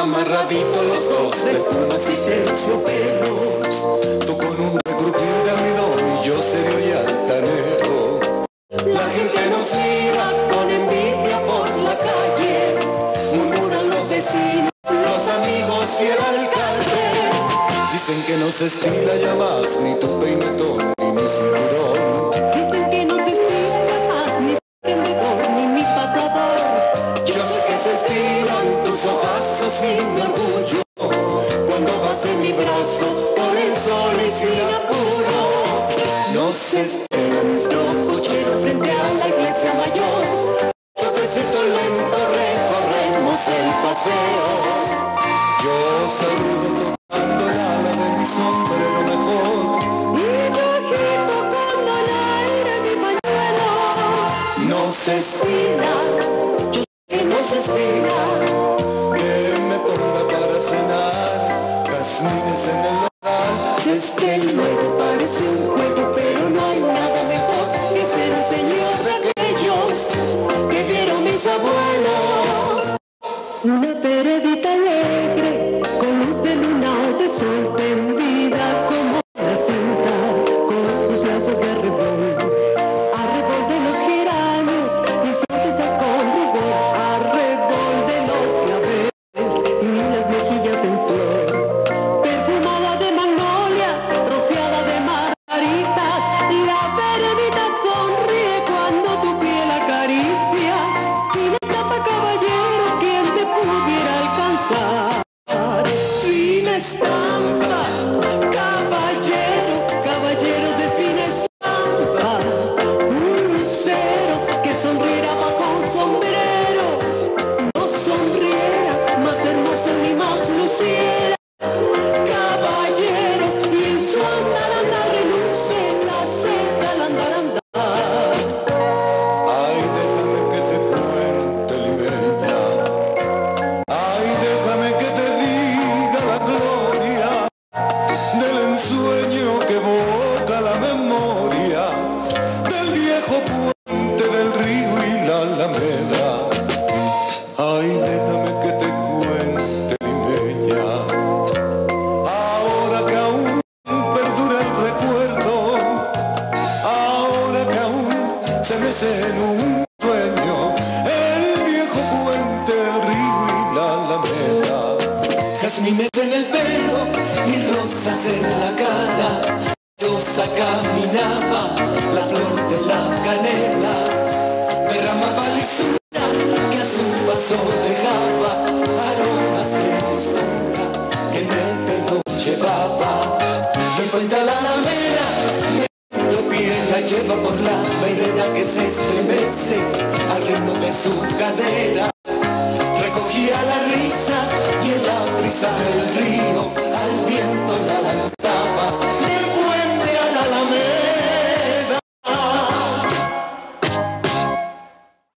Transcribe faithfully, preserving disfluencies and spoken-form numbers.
amarraditos los dos de plumas y terciopelos. Tú con un recrujir de almidón y yo serio y altanero. La gente nos mira con envidia por la calle, murmuran los vecinos, los amigos y el alcalde. Dicen que no se estila ya más ni tu peinetón ni mi cinturón. Dicen que no se estila ya más ni tu peinetón ni mi pasador. Yo sé que se estilan tus ojazos y mi orgullo cuando vas en mi brazo por el sol y sin apuro. No se espera nuestro cochero frente a la iglesia mayor. Topecito lento recorremos el paseo. Yo saludo tocando el ala de mi sombrero mejor. Y yo agito con el aire mi pañuelo. No se estira, yo sé que no se estira, que me ponga para cenar jazmines en el local. Desde luego parece un juego, pero no hay nada mejor que ser un señor de aquellos que dieron mis abuelos. Una peredita alegre, con luz de luna o de sol, tendida como una cinta, con sus lazos de arrebol. Arrebol de los geranios y sonrisas con rubor, arrebol de los claveles y las mejillas en flor. Perfumada de magnolias, rociada de margaritas, la peredita sonríe cuando tu piel acaricia. Fina estampa, caballero, quien te pudiera alcanzar. Fina estampa, Caballero, caballero de fina estampa, un lucero que sonriera bajo un sombrero, no sonriera más hermoso ni más luciera. Caballero, y en su andar andar reluce la seda al andar andar. ay déjame que te cuente limeña, ay déjame que te diga la gloria del ensueño que evoca la memoria del viejo puente del río y la alameda. Ay déjame que te cuente limeña, ahora que aún perdura el recuerdo, ahora que aún se mece en un sueño el viejo puente del río y la alameda. Jazmines en el pelo y rosas en la cara, Rosa caminaba la flor de la canela, derramaba lisura que a su paso dejaba aromas de postura que en el pelo llevaba. Me cuenta la alameda, tu piel la lleva por la vereda que se estremece al ritmo de su cadera.